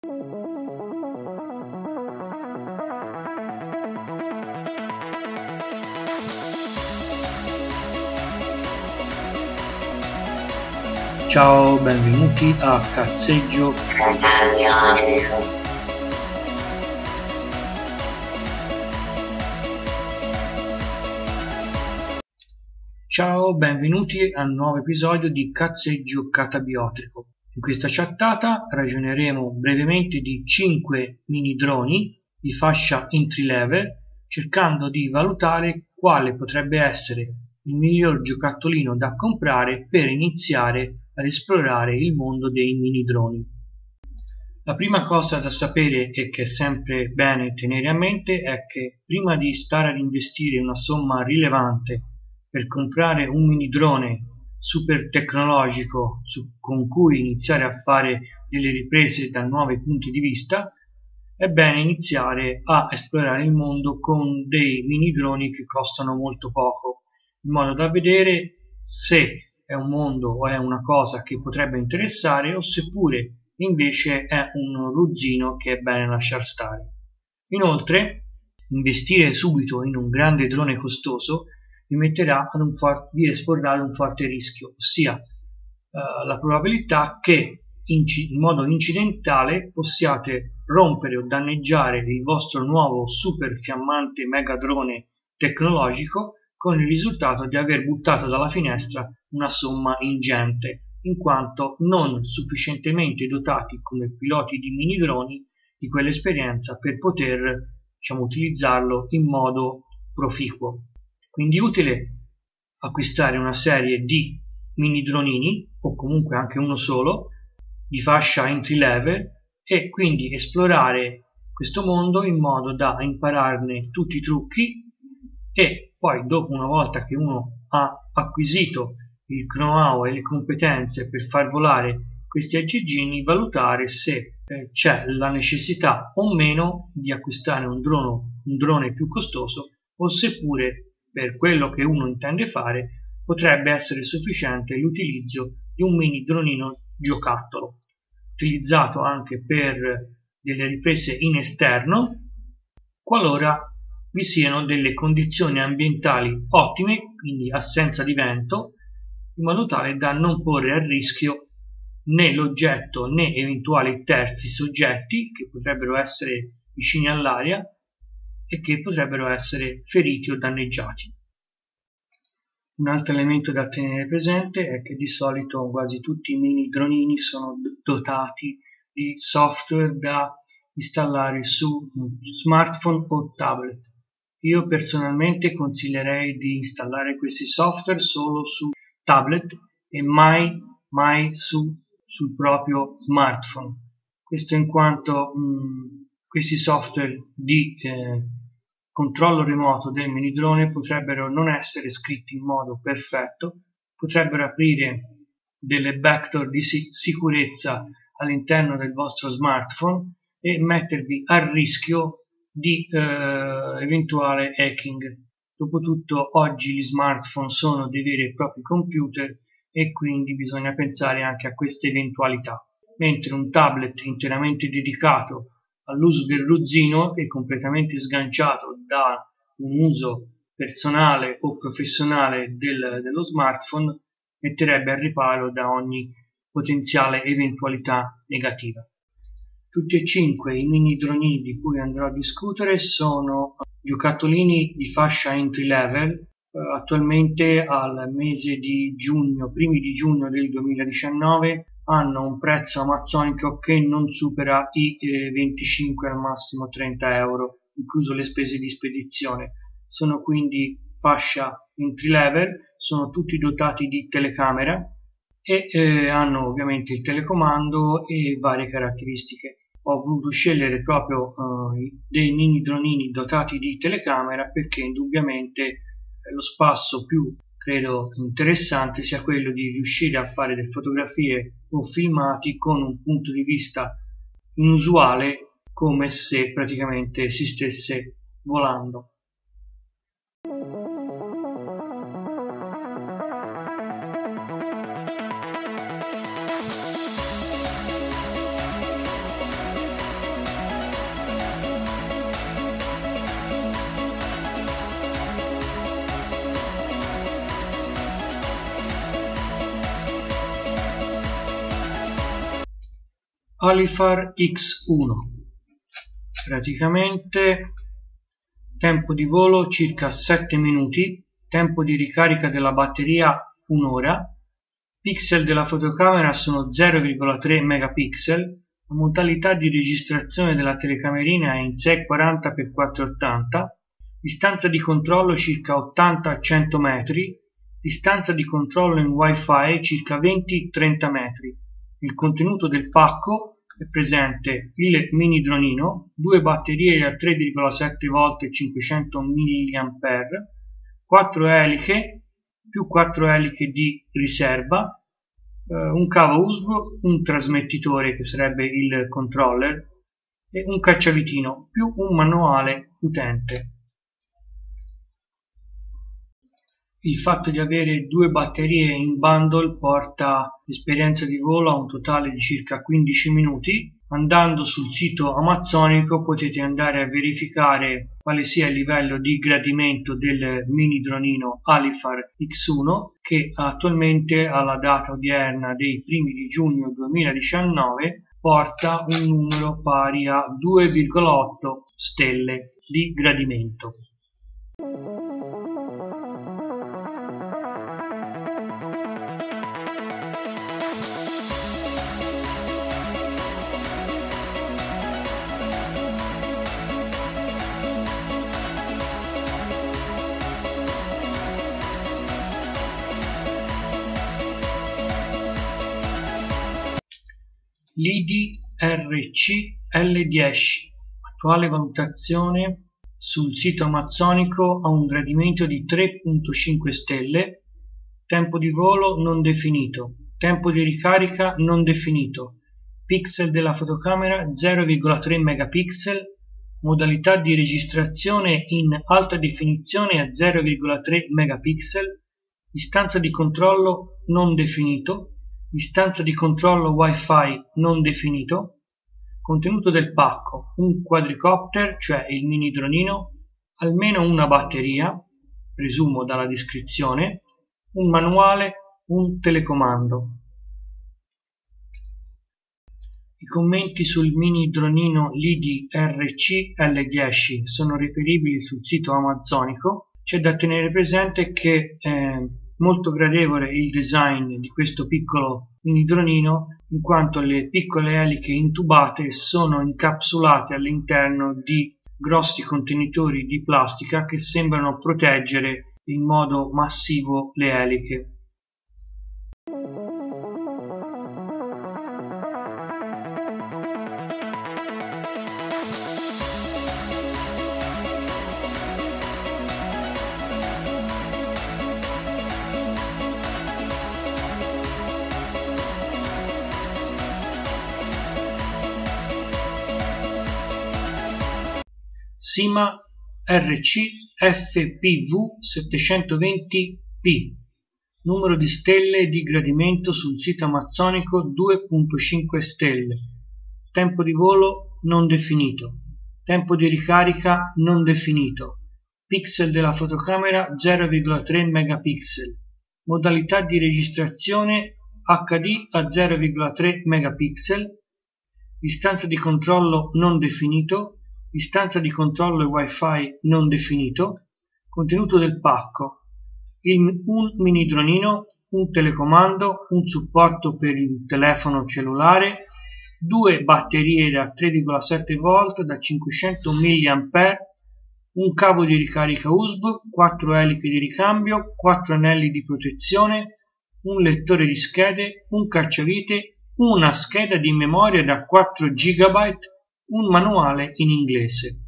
Ciao, benvenuti a Cazzeggio. Ciao, benvenuti al nuovo episodio di Cazzeggio Catabiotrico. In questa chattata ragioneremo brevemente di 5 mini droni di fascia entry level, cercando di valutare quale potrebbe essere il miglior giocattolino da comprare per iniziare ad esplorare il mondo dei mini droni. La prima cosa da sapere e che è sempre bene tenere a mente è che prima di stare ad investire una somma rilevante per comprare un mini drone super tecnologico con cui iniziare a fare delle riprese da nuovi punti di vista, è bene iniziare a esplorare il mondo con dei mini droni che costano molto poco, in modo da vedere se è un mondo o è una cosa che potrebbe interessare o seppure invece è un ruzzino che è bene lasciar stare. Inoltre, investire subito in un grande drone costoso vi metterà vi esporrà un forte rischio, ossia la probabilità che in modo incidentale possiate rompere o danneggiare il vostro nuovo super fiammante mega drone tecnologico, con il risultato di aver buttato dalla finestra una somma ingente, in quanto non sufficientemente dotati come piloti di mini droni di quell'esperienza per poter, utilizzarlo in modo proficuo. Quindi è utile acquistare una serie di mini dronini, o comunque anche uno solo, di fascia entry level, e quindi esplorare questo mondo in modo da impararne tutti i trucchi e poi, dopo, una volta che uno ha acquisito il know-how e le competenze per far volare questi aggeggini, valutare se c'è la necessità o meno di acquistare un drone più costoso, o seppure per quello che uno intende fare potrebbe essere sufficiente l'utilizzo di un mini dronino giocattolo, utilizzato anche per delle riprese in esterno, qualora vi siano delle condizioni ambientali ottime, quindi assenza di vento, in modo tale da non porre a rischio né l'oggetto né eventuali terzi soggetti che potrebbero essere vicini all'aria e che potrebbero essere feriti o danneggiati. Un altro elemento da tenere presente è che di solito quasi tutti i mini dronini sono dotati di software da installare su smartphone o tablet. Io personalmente consiglierei di installare questi software solo su tablet e mai sul proprio smartphone. Questo in quanto questi software di controllo remoto del mini drone potrebbero non essere scritti in modo perfetto, potrebbero aprire delle backdoor di sicurezza all'interno del vostro smartphone e mettervi a rischio di eventuale hacking. Dopotutto oggi gli smartphone sono dei veri e propri computer e quindi bisogna pensare anche a queste eventualità, mentre un tablet interamente dedicato all'uso del ruzzino e completamente sganciato da un uso personale o professionale dello smartphone metterebbe al riparo da ogni potenziale eventualità negativa. Tutti e 5 i mini dronini di cui andrò a discutere sono giocattolini di fascia entry level, attualmente al mese di giugno, primi di giugno del 2019, hanno un prezzo amazzonico che non supera i 25 al massimo 30 euro, incluso le spese di spedizione. Sono quindi fascia entry level, sono tutti dotati di telecamera e hanno ovviamente il telecomando e varie caratteristiche. Ho voluto scegliere proprio dei mini dronini dotati di telecamera perché indubbiamente lo spasso più credo interessante sia quello di riuscire a fare delle fotografie o filmati con un punto di vista inusuale, come se praticamente si stesse volando. Alifar X1. Praticamente tempo di volo circa 7 minuti, tempo di ricarica della batteria un'ora, pixel della fotocamera sono 0,3 megapixel, la modalità di registrazione della telecamerina è in 640x480, distanza di controllo circa 80-100 metri, distanza di controllo in wifi circa 20-30 metri. Il contenuto del pacco è presente il mini dronino, due batterie da 3,7 volt e 500 mAh, 4 eliche più 4 eliche di riserva, un cavo USB, un trasmettitore che sarebbe il controller e un cacciavitino più un manuale utente. Il fatto di avere due batterie in bundle porta l'esperienza di volo a un totale di circa 15 minuti. Andando sul sito amazzonico potete andare a verificare quale sia il livello di gradimento del mini dronino Alifar X1, che attualmente alla data odierna dei primi di giugno 2019 porta un numero pari a 2,8 stelle di gradimento. l'IDRC L10, attuale valutazione sul sito amazzonico ha un gradimento di 3,5 stelle, tempo di volo non definito, tempo di ricarica non definito, pixel della fotocamera 0,3 megapixel, modalità di registrazione in alta definizione a 0,3 megapixel, distanza di controllo non definito, distanza di controllo Wi-Fi non definito, contenuto del pacco, un quadricopter, cioè il mini dronino, almeno una batteria, presumo dalla descrizione, un manuale, un telecomando. I commenti sul mini dronino l'IDRC L10 sono reperibili sul sito amazzonico. C'è da tenere presente che molto gradevole il design di questo piccolo mini dronino, in quanto le piccole eliche intubate sono incapsulate all'interno di grossi contenitori di plastica che sembrano proteggere in modo massivo le eliche. Sima RC FPV 720p, numero di stelle di gradimento sul sito amazzonico 2,5 stelle, tempo di volo non definito, tempo di ricarica non definito, pixel della fotocamera 0,3 megapixel, modalità di registrazione HD a 0,3 megapixel, distanza di controllo non definito, distanza di controllo e wifi non definito, contenuto del pacco, un mini dronino, un telecomando, un supporto per il telefono cellulare, due batterie da 3,7 volt da 500 mAh, un cavo di ricarica USB, 4 eliche di ricambio, 4 anelli di protezione, un lettore di schede, un cacciavite, una scheda di memoria da 4 GB, un manuale in inglese.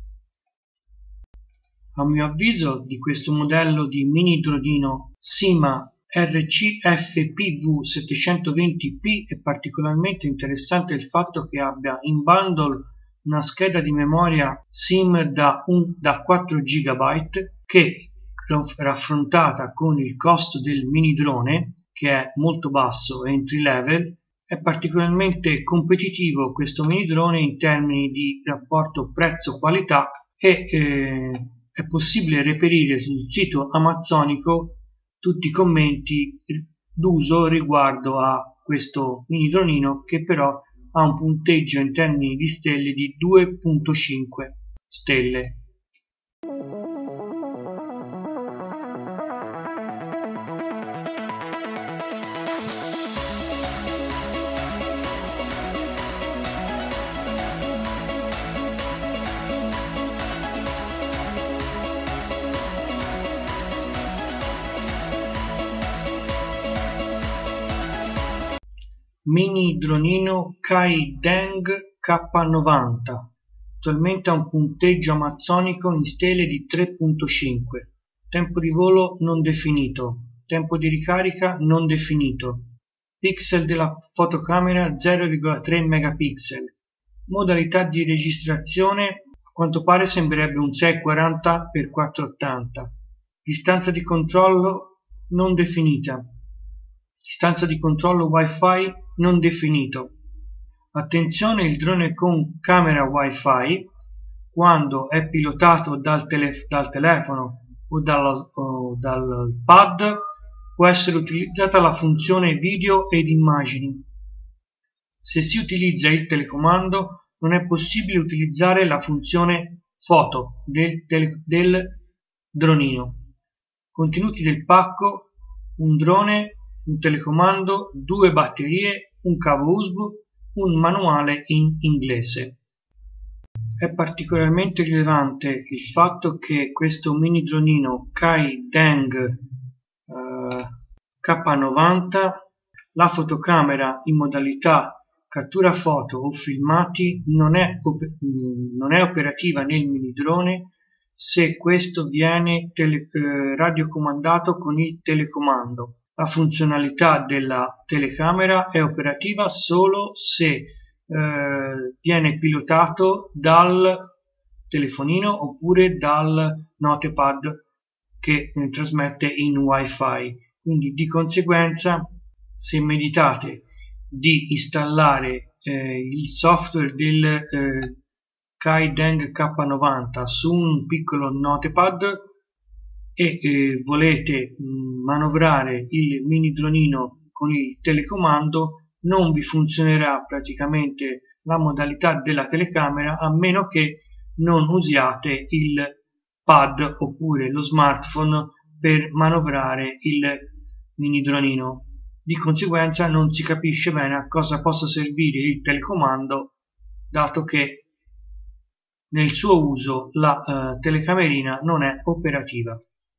A mio avviso di questo modello di mini dronino Sima RC FPV 720p è particolarmente interessante il fatto che abbia in bundle una scheda di memoria SIM da 4 GB che, raffrontata con il costo del mini drone, che è molto basso, entry level, è particolarmente competitivo questo mini drone in termini di rapporto prezzo-qualità e è possibile reperire sul sito amazzonico tutti i commenti d'uso riguardo a questo mini dronino, che però ha un punteggio in termini di stelle di 2.5 stelle. Mini dronino Kai-Deng K90, attualmente ha un punteggio amazzonico in stelle di 3.5, tempo di volo non definito, tempo di ricarica non definito, pixel della fotocamera 0,3 megapixel, modalità di registrazione a quanto pare sembrerebbe un 640x480, distanza di controllo non definita, distanza di controllo Wi-Fi non definito. Attenzione, il drone con camera Wi-Fi, quando è pilotato dal telefono o dal pad, può essere utilizzata la funzione video ed immagini. Se si utilizza il telecomando, non è possibile utilizzare la funzione foto del dronino. Contenuti del pacco: un drone, un telecomando, 2 batterie, un cavo USB, un manuale in inglese. È particolarmente rilevante il fatto che questo mini dronino Kai-Deng K90, la fotocamera in modalità cattura foto o filmati non è operativa nel mini drone se questo viene radiocomandato con il telecomando. La funzionalità della telecamera è operativa solo se viene pilotato dal telefonino oppure dal notepad che trasmette in Wi-Fi. Quindi di conseguenza, se meditate di installare il software del Kai-Deng K90 su un piccolo notepad e volete manovrare il mini dronino con il telecomando, non vi funzionerà praticamente la modalità della telecamera a meno che non usiate il pad oppure lo smartphone per manovrare il mini dronino. Di conseguenza non si capisce bene a cosa possa servire il telecomando, dato che nel suo uso la telecamerina non è operativa.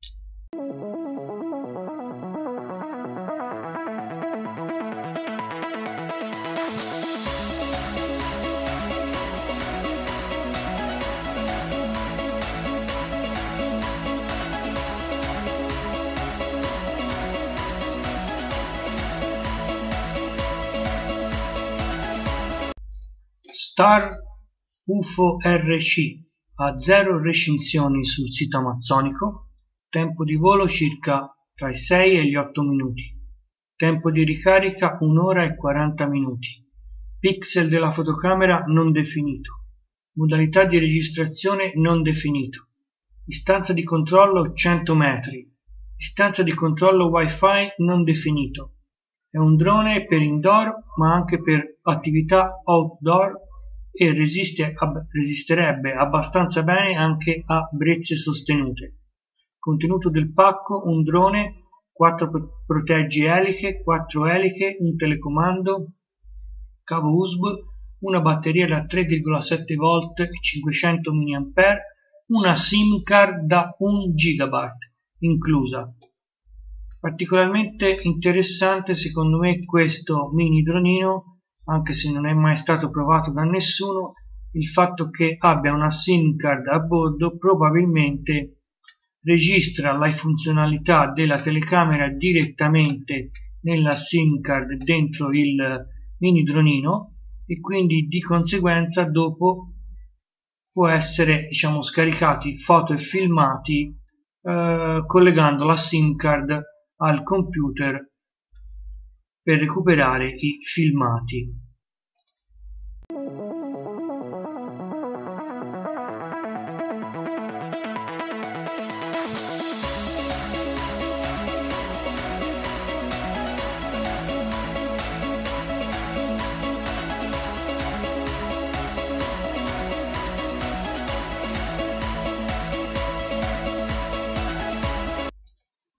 Star UFO RC ha 0 recensioni sul sito amazzonico, tempo di volo circa tra i 6 e gli 8 minuti, tempo di ricarica 1 ora e 40 minuti, pixel della fotocamera non definito, modalità di registrazione non definito, distanza di controllo 100 metri, distanza di controllo Wi-Fi non definito. È un drone per indoor ma anche per attività outdoor e resisterebbe abbastanza bene anche a brezze sostenute. Contenuto del pacco: un drone, 4 proteggi eliche, 4 eliche, un telecomando, cavo USB, una batteria da 3,7 volt e 500 mAh, una SIM card da 1 GB inclusa. Particolarmente interessante secondo me questo mini dronino, anche se non è mai stato provato da nessuno, il fatto che abbia una SIM card a bordo. Probabilmente registra le funzionalità della telecamera direttamente nella SIM card dentro il mini dronino e quindi di conseguenza dopo può essere scaricati foto e filmati collegando la SIM card al computer per recuperare i filmati.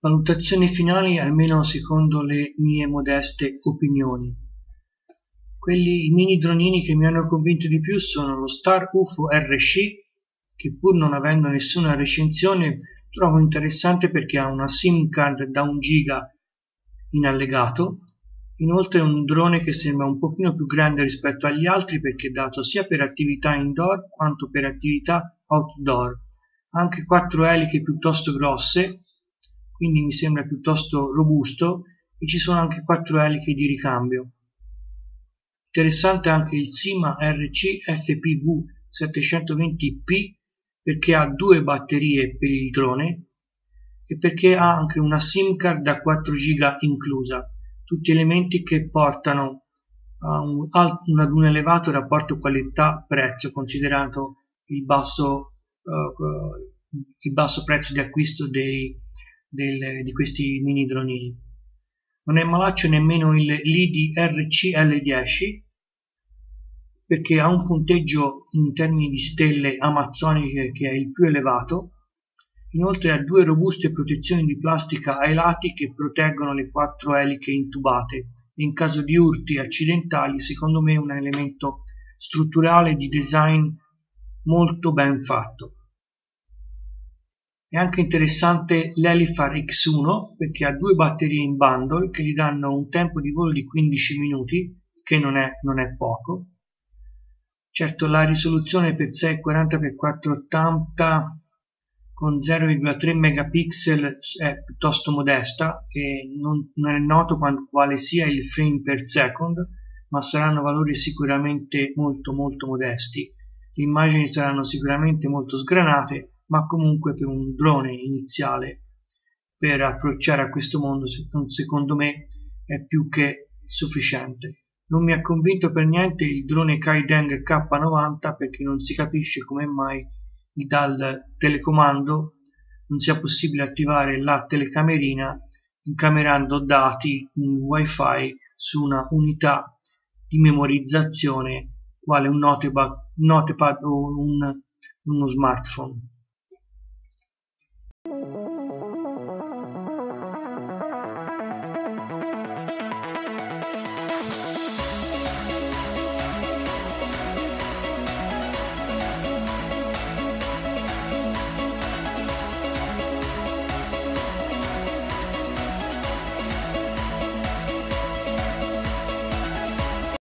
Valutazioni finali, almeno secondo le mie modeste opinioni. I mini dronini che mi hanno convinto di più sono lo Star UFO RC, che pur non avendo nessuna recensione trovo interessante perché ha una SIM card da 1 giga in allegato. Inoltre è un drone che sembra un pochino più grande rispetto agli altri perché è dato sia per attività indoor quanto per attività outdoor. Ha anche 4 eliche piuttosto grosse, quindi mi sembra piuttosto robusto, e ci sono anche 4 eliche di ricambio. Interessante anche il Sima RC FPV 720p perché ha 2 batterie per il drone e perché ha anche una SIM card da 4 giga inclusa, tutti elementi che portano ad un elevato rapporto qualità-prezzo considerato il basso prezzo di acquisto di questi mini dronini. Non è malaccio nemmeno il Lidi RC-L10 perché ha un punteggio in termini di stelle amazzoniche che è il più elevato. Inoltre ha 2 robuste protezioni di plastica ai lati che proteggono le 4 eliche intubate e in caso di urti accidentali secondo me è un elemento strutturale di design molto ben fatto. È anche interessante l'Elifar X1 perché ha 2 batterie in bundle che gli danno un tempo di volo di 15 minuti, che non è poco. Certo, la risoluzione per 640x480 con 0,3 megapixel è piuttosto modesta e non è noto quale sia il frame per second, ma saranno valori sicuramente molto modesti. Le immagini saranno sicuramente molto sgranate, ma comunque per un drone iniziale per approcciare a questo mondo secondo me è più che sufficiente. Non mi ha convinto per niente il drone Kaideng K90 perché non si capisce come mai dal telecomando non sia possibile attivare la telecamerina incamerando dati in wifi su una unità di memorizzazione quale un notepad o uno smartphone.